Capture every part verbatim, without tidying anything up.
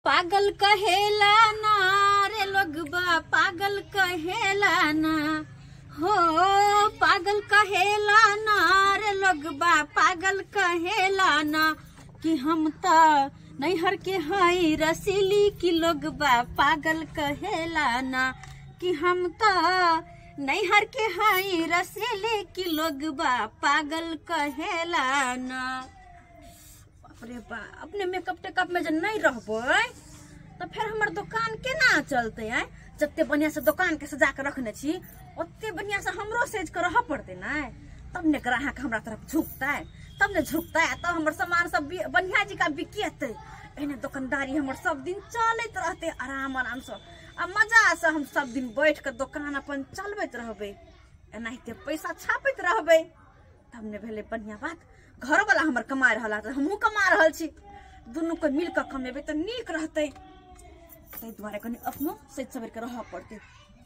पागल कहेला ना रे लोगबा पागल कहेला ना हो पागल कहेला ना रे लोगबा पागल कहेला ना कि हम तो नैहर के हई रसीली की लोगबा पागल कहेला ना कि हम तो नैहर के हई रसीली की लोगबा पागल कहेला ना। अरे बा अपने मेकअप टेकअप में जब नहीं रहबै तो फिर हमार दुकान केना चलते है। जत्ते बढ़िया से दुकान के सजा के रखने छी ओते बढ़िया से हमरो सेज के रह पड़ते ना, तब ने ग्राहक हमरा तरफ झुकता है, तब ने झुकता है, तब हमर सामान सब बढ़िया जी का बिकेते। एने दुकानदारी हमर सब दिन चलते रहते आराम आराम से आ मजा से हम सब दिन बैठ के दुकान अपन चलबैत रहबे, एनाहिते पैसा छापैत रहबे, तब ने भेले बढ़िया बात। घर वाला हमर कमा रहा तो हमहू कमा रहा छी, दोनों को मिल कर कमेबे तो नीक रहते। ताहि दुआरे कनी अपनो सच सबर के रह पड़ते।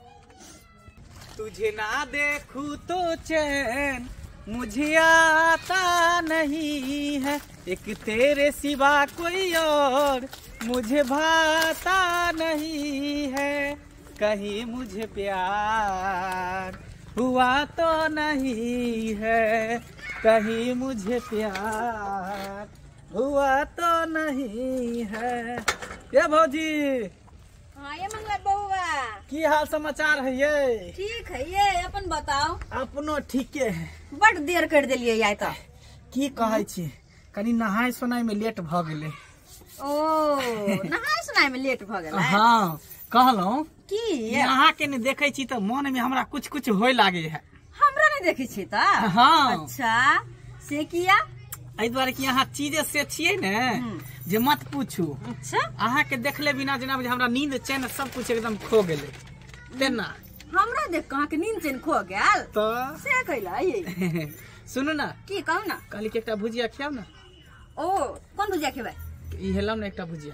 तुझे ना देखूं तो चैन मुझे आता नहीं है, एक तेरे सिवा कोई और मुझे भाता नहीं है, कहीं मुझे प्यार हुआ तो नहीं है, कहीं मुझे प्यार हुआ तो नहीं है। ये भौजी हाँ ये मंगला बउआ की हाल समाचार है ये? ठीक है ये अपन बताओ। अपनो ठीके है। बड़ देर कर दिलिए यार तो की कहे छी कनी नहाय सोनाय में लेट भ गेले। ओ नहाय सोनाय में लेट भ गेल। हाँ कहलौं की यहाँ के ने देखे छी तो मन में हमरा कुछ कुछ होय लागे है। हमरा नहीं देखे छी त? हाँ अच्छा से किया? एहि दुआरे कि यहाँ चीजे से छियै ने जे मत पूछू। अच्छा अहाँ के देखले बिना जेना हमरा नींद चैन सब कुछ एकदम खो गेले तेना। हमरा देख कहाँ के नींद चैन खो गेल तो से कैला ये? सुनू ना की कहू ना? कहली कि एकटा भुजिया खियाओ ना। ओ कौन भुजिया खेबै? ई हेलम ना एकटा भुजिया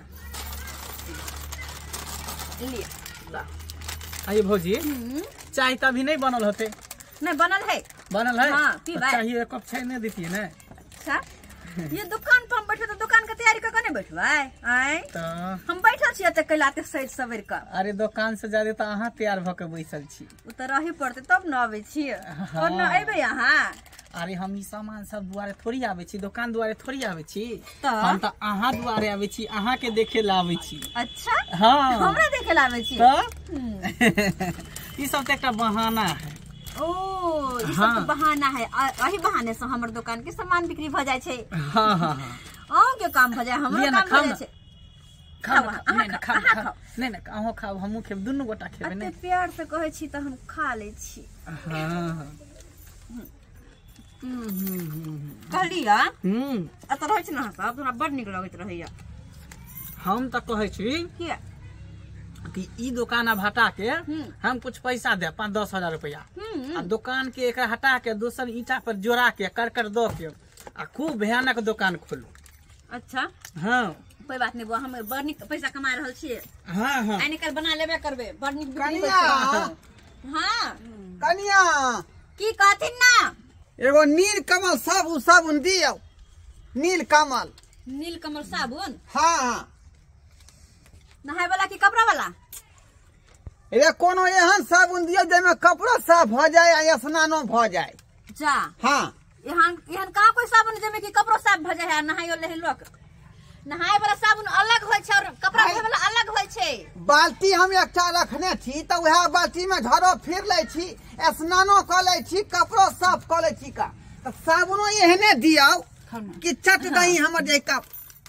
लिया। आइए भौजी चाय तो अभी नहीं बनल होते? नहीं बनल है। बनल है? हाँ, तो चाहिए एक कप चाय नहीं देती है ना? अच्छा ये दुकान पर हम बैठे तो दुकान के तैयारी करके नहीं बैठबै आए तो हम बैठल छियै त कैलाते सज सवेर का। अरे दुकान से ज्यादा तो अहाँ तैयार भ के बैसल छी। उ त रही पड़ते तब न आबै छी और न अइबै अहाँ। अरे हम ई सामान सब दुआरे थोड़ी आवे छी, दुकान दुआरे थोड़ी आवे छी। तो हम तो अहाँ दुआरे आवे छी, अहाँ के देखे ला आवे छी। अच्छा हाँ हमरा देखे ला आवे छी तो ई सब तो एक बहाना है। ओ ई सब तो बहाना है, वही बहाने से हमर दुकान के सामान बिक्री भ जाय छै। हां हां हां ओ के काम भ जाय, हमरो काम भ जाय छै। खाओ नहीं ना खाओ खाओ नहीं ना अहो खाओ हमहू खेब, दुनू गोटा खेबे ने। एते प्यार से कहै छी त हम खा लै छी। हां हम्म हम्म कहलिया हम्म अत रहै छै ना सब तोरा बड़ नीक लगैत रहैया। हम त कहै छी किया कि ई दुकान अब हटा के हम कुछ पैसा दे पाँच दस हजार रुपया आ दुकान के एक हटा के दोसर ईटा पर जोड़ा के करकर दो के आ खूब भयानक दुकान खोलू। अच्छा हाँ कोई बात नहीं बुआ, हम बड़ नीक पैसा कमा रहल छियै। हाँ हाँ आइ निकल बना लेबे करबे, बड़ नीक बिक्री कनिया होय छै। हाँ कनिया की कहथिन ना? एगो नील कमल साबुन साबुन दियो। नील कमल नीलकमल साबुन हाँ नहाय वाला की कपड़ा वाला? रे कोनो एहन साबुन दियो जेमे कपड़ा साफ भ जाए आ स्नानो भ जाए। जा हाँ यहाँ यहाँ कहाँ कोई साबुन जेमे की कपड़ो साफ भ जाए है नहायो ले लोग? नहाय वाला साबुन अलग होय छै और कपड़ा धोय वाला अलग होय छै। बाल्टी हम एकटा रखने छी त वह बाल्टी में घरो फिर ले छी, स्नानो क ले छी, कपड़ो साफ क ले छी का। त साबुनो एहने दियो कि चट दही हमर जे कप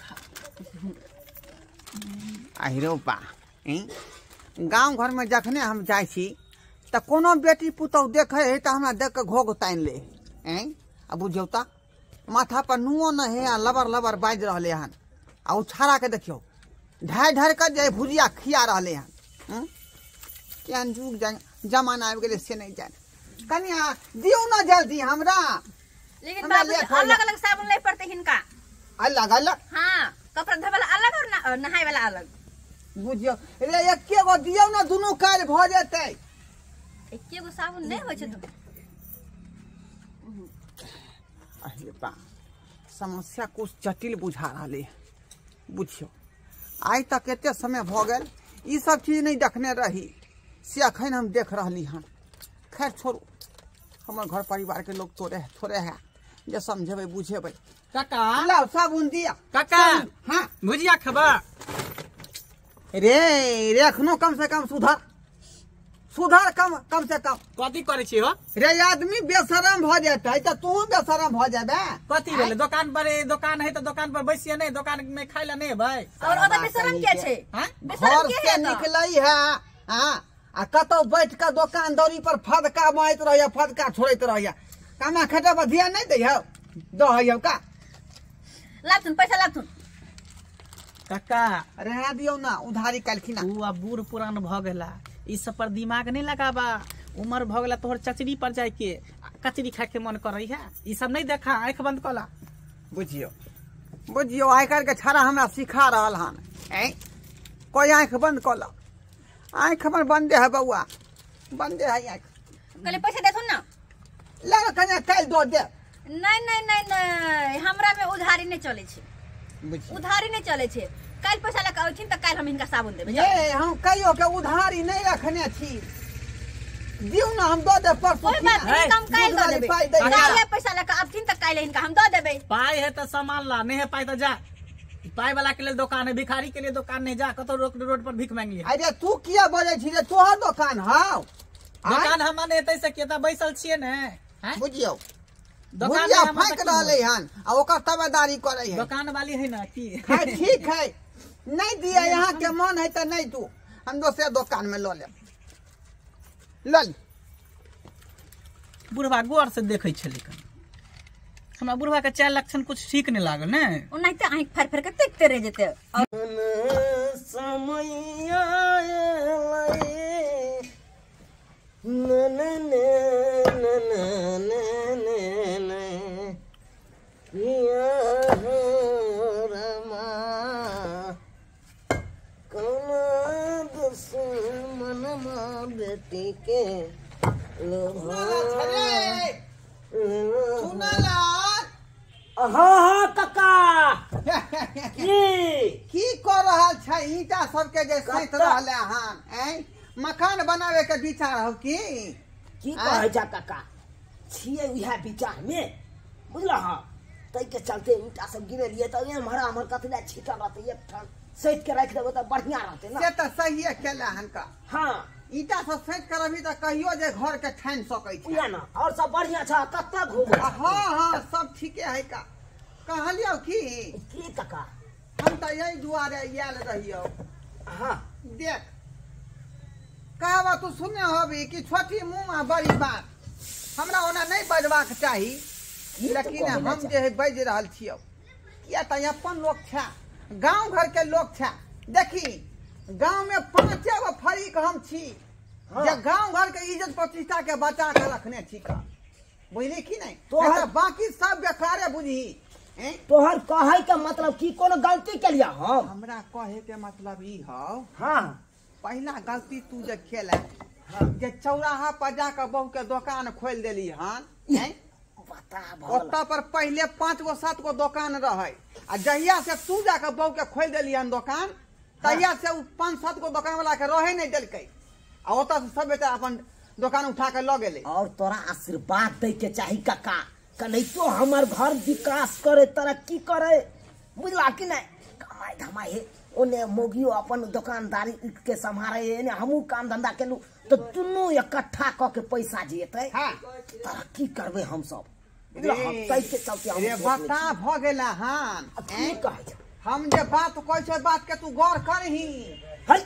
आहिरो बा। गांव घर में जखने हम जाय छी त कोनो बेटी पुतौह देखे है त हमरा देख के घोघ तान ले हैं। अब बुझियो त माथा पर नुओ न है, लबर लबर बाज रहले हन आ उछाड़ा के देखियो ढाई ढाई कर जे भुजिया खिया रहले हन। केहन जुग जमाना आबि गेले से नहीं जाने। कनिया दियो न जल्दी हमरा। लेकिन बाबू अलग अलग साबुन ले पड़ते हिनका। अलग अलग हाँ कपड़ा धोए वाला अलग और नहाय वाला अलग। बुझियो रे एके गो दियो न दुनू काज भ जेतै। एके गो साबुन नहीं होय छै त अरे बा समस्या कुछ जटिल बुझा रहा। बुझियो आज तक एते समय भ गेल ई सब चीज नहीं देखने रही से अखन हम देख रही हन। खैर छोड़ू, हमर घर परिवार के लोग थोड़े थोड़े है जे समझेबे बुझेबे। काका लाओ साबुन दिया काका हाँ भुजिया खबा रे रे अखनो कम से कम सुधर सुधर कम कम से कम। कथी करे छी हो रे आदमी बेशरम भ जेतै त तू बेशरम भ जेबे। कथी भेले दुकान पर दुकान है तो दुकान पर बैसिए नहीं, दुकान में खाई ला नहीं भाई। और ओदा बेशरम के छै? हैं बेशरम घर के से है तो? निकलई है हाँ आ कतौ बैठ के दुकानदारी पर फदका मारत रहिया फदका छोड़त रहिया। कामा खटे पर ध्यान नहीं दै हो दहियो का लाथुन पैसा लाथुन। काका रहा दियो ना उधारी कालखिना। तू अब बूढ़ पुरान भ गेला, ई सब पर दिमाग नहीं लगाबा। उम्र भ गेला तोहर चचरी पर जाय के कचरी खाए के मन करई है, ई सब नहीं देखा। आंख बंद कला बुझियो बुझियो आइ काल्हि के छाड़ा हमरा सिखा रहल हन। ऐ कोई आंख बंद कल, आंख हमर बंदे है बउआ, बंदे है आंख। कहले पैसा देथुन ना। ला कने काल दो दे। नहीं नहीं नहीं नहीं हमरा में उधारी नहीं चले छे, बुझियो उधारी नहीं चले छे। काल पैसा लेके आउथिन त काल हम इनका साबुन देबे। ये हम कहियो के उधारी नहीं रखने छी, दियो ना हम दो दे परसों। कोई बात नहीं, हम काल दो देबे। काल पैसा लेके आउथिन त काल इनका हम दो देबे। पाई है तो सामान ला, नहीं है पाई तो जा। पाई वाला के लिए दुकान है, भिखारी के लिए दुकान नहीं जा। कतो रोड रोड पर भीख मांग लिया। अरे तू किया बोले छी रे? तोहर दुकान हाउ दुकान हम ने तैसे केता बैसल छिए ने हैं। बुझियो दुकान बुझिया में हम फाक रहले हन आ ओकर तबेदारी करे है। दुकान वाली है ना की है ठीक है, नहीं दिया यहाँ के मन है तो नहीं तू हम दोसरे दुकान में लो ले लल। बुढ़वा गौर से देखे छे, लेकिन हमरा बुढ़वा के चाल लक्षण कुछ ठीक नहीं लागल ने। ओनाइते आंख फाड़ फाड़ के देखते रह जेते। समैया न न न न न न पिया हो रमा कौना दुश्मन माँ बेटी के लोभा। हाँ हाँ काका की कर रहल छै? ईटा सबके जे सैत रहले हन ऐ मकान बनावे के विचार हो की की कहे जा काका छिए उहे विचार में बुझल हाँ। तै के चलते ईटा सब गिरलिए तो एम्हर हमर कथले छीटा रहते एक ठन सैत के रख देबो तो बढ़िया रहते ना। से तो सही केला हन का। हाँ ईटा सब सैत कर अभी तो कहियो जे घर के ठान सकै छै उहे ना। और सब बढ़िया छ कत्ता घूम। हाँ हाँ सब ठीके है का। कहलियो की की काका हम तो यही दुआरे आयल रहियो। हाँ देख कहवा तू सुने होबी कि छोटी मुँह में बड़ी बात, हमरा ओना नहीं बजबाक चाही, लेकिन हम जे है बज रहल छियो किया त अपन लोग छा, गांव घर के लोग छा। देखी गांव में पांचे गो फरीक हम छी जे गांव घर के इज्जत प्रतिष्ठा के बचा के रखने छी का। बुझली की नहीं? तो बाकी सब बेकारे बुझी। तोहर कहे के मतलब की कोनो गलती के लिया हम? हमरा कहे के मतलब ई हो हाँ पहला गलती तू जे खेला जे चौराहा पर जाकर बहू के दुकान खोल देली हन। ओत्ता पर पहले पांच गो सात गो दुकान रहे आ जहिया से तू जाकर बहू के खोल देली हन दुकान तहिया से उ पांच सात गो दुकान वाला के रहे नहीं देलकै आ ओत्ता से सब बेटा अपन दुकान उठा के ल गेले। और तोरा आशीर्वाद दे के चाही काका, कनै तो हमर घर विकास करे तरक्की करे बुझला कि नहीं। कमाई धमाई है ओने मोगियो अपन दुकानदारी के संभारे ने हमू काम धंधा केलू तो दुनू इकट्ठा क के पैसा जेते। हां तरक्की करबे हम सब बुझला। हम तै के चलते हम रे बता भ गेला हन। की कहे छ हम जे बात कहै छै बात के तू गौर करही। है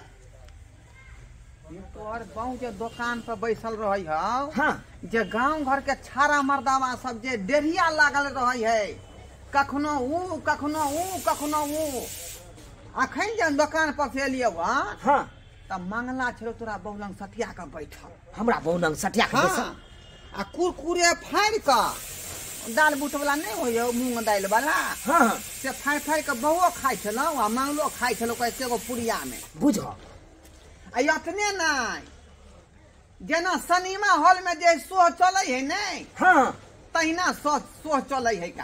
तोहर बहू जे दुकान पर बैसल रही हो हाँ जे गांव घर के छाड़ा मर्दावा सब जे डेढ़िया लागल रही है, कखनो ऊ कखनो ऊ कखनो ऊ। अखन जे दुकान पर से एलियो हाँ तब मंगला छलो तोरा बहु लंग सटिया के बैठल। हमरा बहु लंग सटिया के बैठल आ कुरकुरे फाड़ के दाल बूट वाला नहीं होयो मूंग दाल वाला हाँ से फाड़ फाड़ के बहुओ खाइ छलो आ मंगलो खाइ छलो कैसे गो पुड़िया में बुझ। आ इतने नहीं जेना सिनेमा हॉल में जे शो चले है नहीं हाँ तहिना शो शो चले है का।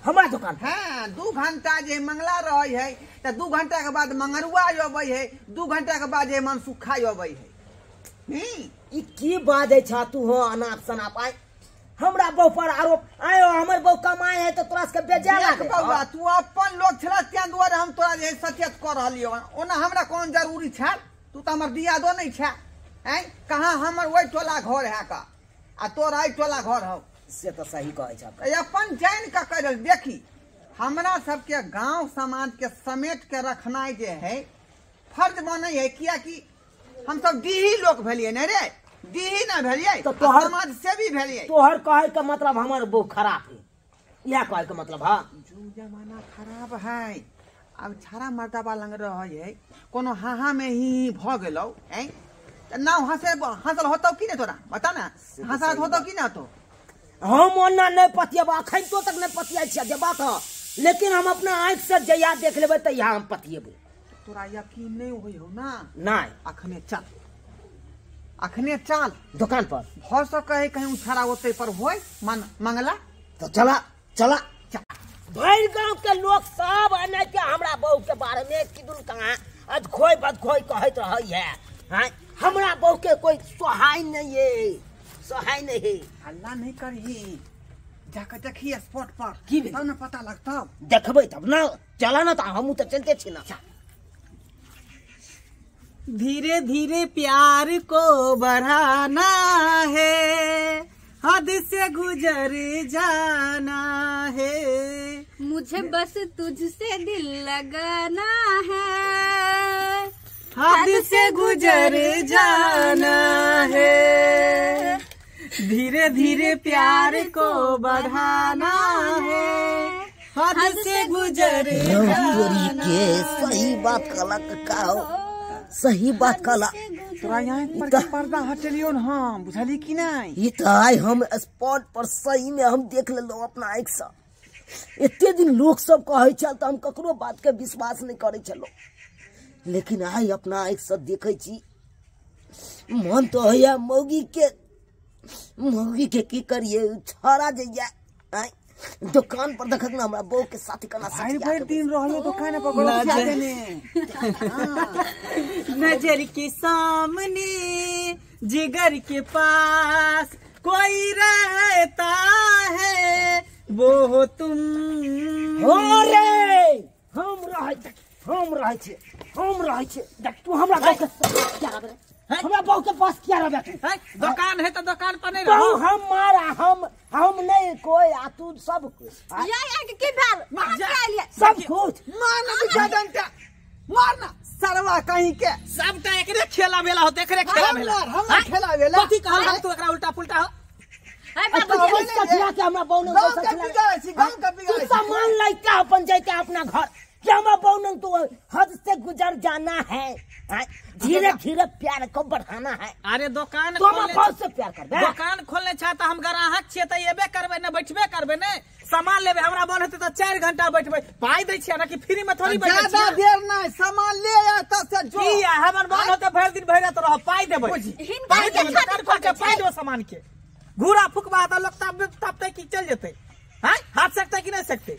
हमारा दुकान पर हाँ दू घंटा जे मंगला रहे है तो दू घंटा के बाद मंगरुआ अबे है दू घंटा के बाद जे मनसुखा अबे है हम्म, ई की बाजे छा तू हो अनाप शनाप आए हमरा बहु पर आरोप आयो हमर बहु कमाए है तो तोरा के बेजा देख लागे बउआ तू अपन लोग छला त्या दुआरे हम तोरा जे सचेत कर रहलियो ओना हमरा कोन जरूरी छै तू त हमर दिया दो नहीं छै हैं कहां हमर ओइ टोला घर है का आ तोरा आई टोला घर हो से तो सही कहै छा ए अपन जान का कर देखी हमरा सबके गांव समाज के समेट के रखनाइ जे है फर्ज बनै है किया कि हम सब डीही लोग भेलिए न रे डीही न भेलिए तो तो तोहर- समाज से भी भेलिए तोहर कहे का मतलब हमर बहु खराब है यह कहे का मतलब हां जुग जमाना खराब है अब छाड़ा मर्दबा लंग रहे है कोनो हाहा में ही भ गेलो हैं त नाव हंसे हंसल होतो कि ने तोरा बता ना हंसत होतो कि ना तो हम ओना नहीं पतियबा अखन तो तक नहीं पतियाई छिया जे बात है लेकिन हम अपना आंख से जया देख लेबै त यहाँ हम पतियेबै तोरा यकीन नहीं होई हो ना नहीं अखने चल अखने चल दुकान पर भर सके है कहीं उछाड़ा होते पर होय मन मंगला तो चला चला चल भैर गांव के लोग सब आने के हमरा बहू के बारे में किदुन कहा अज खोई बद खोई कहत रही है हैं हमरा बहू के कोई सहाय नहीं है सहाय नहीं है हल्ला नहीं करही जाकर देखी स्पॉट पर की भेल? तब ना पता लगता देखबै तब ना चला ना त हमहू त चलते छी ना धीरे धीरे प्यार को बढ़ाना है हद से गुजर जाना है मुझे बस तुझसे दिल लगाना है हद से गुजर जाना है धीरे धीरे प्यार को बढ़ाना है हद से गुजर चोरी के सही बात कला का हो सही बात कला तोरा यहाँ पर के पर्दा हटेलियो न हम बुझली कि नहीं ये तो आई हम स्पॉट पर सही में हम देख लेलो अपना आँख से एते दिन लोग सब कहे छल तो हम ककरो बात के विश्वास नहीं करे छलो लेकिन आई अपना आँख से देखे छी मन तो है मौगी के मौगी के की करिए छाड़ा जइया आई दुकान पर देखत ना हमरा बहू के साथ कना भाई साथ भाई दिन रहियो दुकान पर गलो ना जाते जे- नजर के सामने जिगर के पास कोई रहता है वो हो तुम हो रे हम रहे छी हम रहे छी हम रहे छी देख तू हमरा गाँव के क्या रहे हैं? हमरा बहू के पास क्या रहे हैं? दुकान है तो दुकान पर नहीं कहू रहो हम मारा हम हम नहीं कोई आ तू सब कुछ आ, या या के भेल मार जा। के लिए सब कुछ मारना बिचादन के मारना सरवा कहीं के सबटा एकरे खेला बेला होते एकरे खेला हम बेला मार हम खेला वेला कथी कहल हम तू एकरा उल्टा पुल्टा हो हाय तो बाबू हम सचला के हमरा बहू ने गांव के बिगाड़े छी गांव के तू बिगाड़े छी सामान लेके अपन जाते अपना घर क्या हमरा बहू ने तू हद से गुजर जाना है धीरे धीरे प्यार को बढ़ाना है अरे दुकान तो हम खोलने बहुत से प्यार कर दुकान खोलने चाहता हम ग्राहक छियै त एबे करबे ने बैठबे करबे ने सामान लेबे हमरा मन हेते त चार घंटा बैठबे पाई दै छियै ना कि फ्री में थोड़ी बैठे ज्यादा छियै देर नहीं सामान ले आ तब से जो की या हमर मन होते भरि दिन भरि रात रह पाई देबे हिनका पाई के देबे खातिर दुकान खोल के खोलै पाई छै। देबे सामान के घूरा फुकबा त लोग तब तब तक की चल जेते हैं हाथ सकते कि नहीं सकते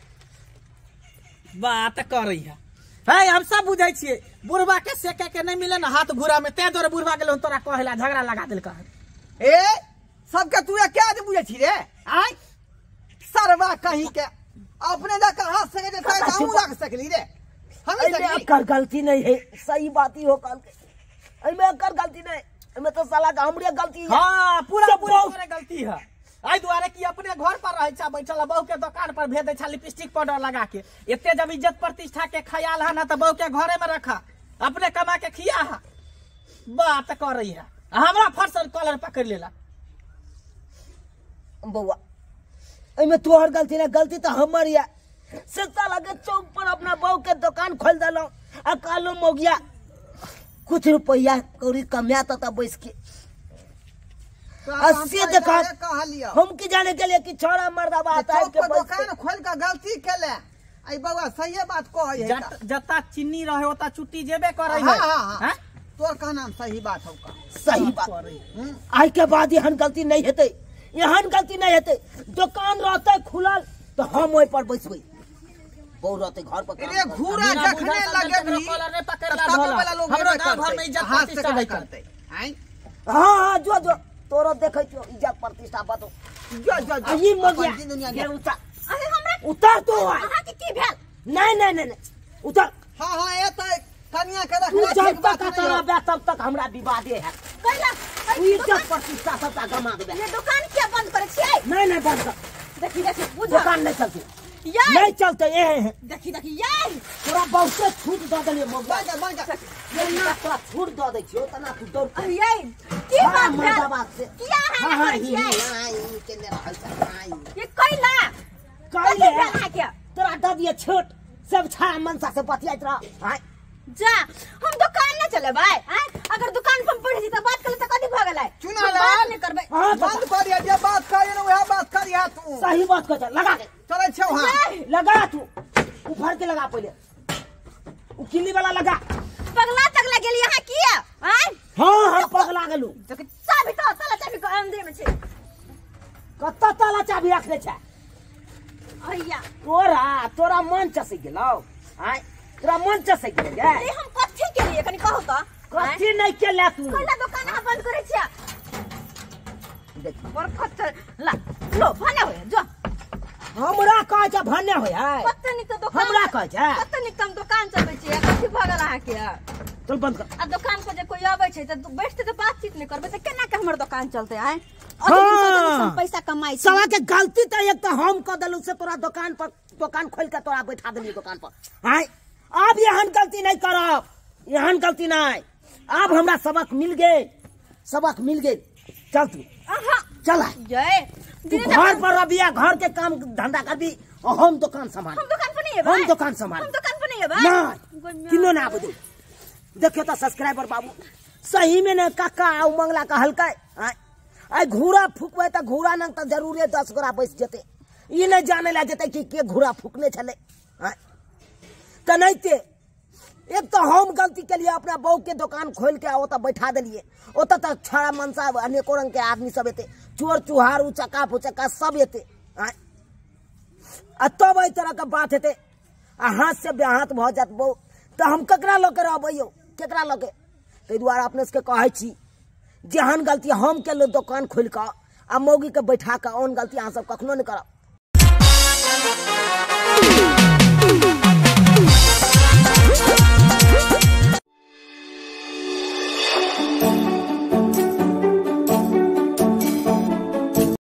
बात कर रही है है हम सब बुझै छियै बुढ़वा के सेके के नहीं मिले ना हाथ घूरा में ते दोरे बुढ़वा गेलो तोरा कहला झगड़ा लगा देल कह ए सबके तू क्या आदमी बुझे छी रे आय सरवा कहीं के अपने दा हाथ से के देखाय हम रख सकली रे हम अरे सकली कर गलती नहीं है सही बात ही हो कल के अमे कर गलती नहीं अमे तो साला का हमरे गलती है हाँ पूरा सब पूरा बहुत- तोरे गलती है आई दुआरे की अपने घर पर रहे छा बैठल बहू के दुकान पर भेज दे छा लिपस्टिक पाउडर लगा के एते जब इज्जत प्रतिष्ठा के ख्याल है ना तो बहू के घरे में रखा अपने कमा के खिया है बात कर रही है हमरा फरसल कॉलर पकड़ लेला बउआ अमे तोहर गलती नहीं गलती तो हमर है से साला के चौक पर अपना बहू के दुकान खोल देलो आ कालो मोगिया कुछ रुपया कौड़ी कमाता था बैस के अस्सी देखा कहा लिया हम की जाने के लिए कि छोड़ा मर्दाबा आता है चौक के पर बैस दुकान खोल के गलती केले आई बाबा सही बात कहे है जत- जता चीनी रहे होता चुट्टी जेबे करे हाँ, है हाँ, हाँ। हैं? तोर का नाम सही बात हो का के सही बात कर रही है। आज के बाद यहाँ गलती नहीं हेते यहाँ गलती नहीं हेते दुकान रहते खुलल तो हम ओहि पर बैसबै बहु रहते घर पर काम अरे करते। घूरा बिना जखने बुझल लगे तखने भी कॉलर रे पकड़ ला तब धोला। वाला लोग हमरो हेबे गांव घर करतै। में इज्जत हाथ से प्रतिष्ठा काहे है करतै हैं हाँ हाँ जो जो तोरो देखै छो इज्जत प्रतिष्ठा बतो जो जो जो अही मोगिया अपन दुनिया ये के उतार अरे हमरा उतार तो आय। अहाँ के की भेल नहीं नहीं नहीं नहीं उतार हां हां ए त कन्या के तू रखना जब ठीक बात तक नहीं तोरा हो। बे तब तक हमरा विवादे है कैला तू इज्जत प्रतिष्ठा सबका गमा देबे ये दुकान क्या बंद करे छियै नहीं नहीं बंद कर देखी देखी बुझ दुकान नहीं चलती ये नहीं चलते ये है देखी देखी ये तोरा बहुते छूट दे देलिए मोगिया बंद कर, बंद कर। ये ना तोरा छूट दे दै छियो तना तू दौड़ अरे ये की हाँ, बात भेल मर्दाबाद से किया है हाँ ना हाँ करे ही छियै हाँ ही के ले रहल छ हाँ ये कैला काले कैले भेल है क्या तोरा दे दिए छूट सब छा मनसा से बतियात रह हां जा हम दुकान न चले भाई हैं अगर दुकान पर पड़ी जी त बात कर त कदी भ गेलै चुना हम लाल। बात नहीं करबै हां बंद करिए जे बात करिए ना वह बात करिए तू सही बात कर लगा दे चले छौ हां नहीं, लगा तू उभर के लगा पहले उ किल्ली वाला लगा पगला तक लगे यहाँ किया हैं हां हम पगला गेलू तो चाबी तो ताला चाबी को अंदर में छै कत्ता ताला चाबी रखले छै भैया तोरा तोरा मन चसे गेलौ हां तोरा मन चसे गेलै गे अरे हम कथि के लिए कनी कहू त कथी नहीं के ले तू कैला दुकान अहाँ बंद करे छियै देख बरखत ला लो भने हो जो हमरा कह छ भन्ने होय है कते नि त दुकान हमरा कह छ कते नि त हम दुकान चलबै छियै कथि भ गेल अहाँ के चल बंद कर आ दुकान पर जे कोई आबै छै त बैठते त बातचीत नहीं करबै त केना के हमर दुकान चलते हैं हाँ। हम पैसा कमाई छी सवा के गलती तो एक तो हम कर देलू से तोरा दुकान पर दुकान खोल के तोरा बैठा देली दुकान पर हाय अब यहन गलती नहीं करब यहन गलती नहीं अब हमरा सबक मिल गए सबक मिल गए चल तू आहा चल आ। ये तू दिने घर तक- पर रबिया घर के काम धंधा कर भी और हम दुकान संभाल हम दुकान पर नहीं है हम भाई दुकान संभाल हम दुकान पर नहीं है भाई नहीं किनो ना आबू देखियो तो सब्सक्राइबर बाबू सही में ने काका आ मंगला का हल्का आय आय घूरा फूकबे त घूरा नंग त जरूरे दस गोरा बैस जेते ई नहीं जाने ला जेते कि के घूरा फूकने छले आय त नैते एक तो हम गलती के लिए अपना बहू के दुकान खोल के ओत बैठा देलिए ओत त छड़ा मनसा अनेको रंग के आदमी सब एते चोर चुहार उचका फुचका सब एते आय आ तब एहि तरह के बात हेते आ हाथ से बेहाथ भ जात बहु तो हम ककरा ल के रहबै यौ केकरा ल के ताहि दुआरे अपने से कहै छी जेहन गलती हम के दुकान खोल के आ मौगी के बैठा के ओहन गलती अहाँ सब कखनो नहीं करब।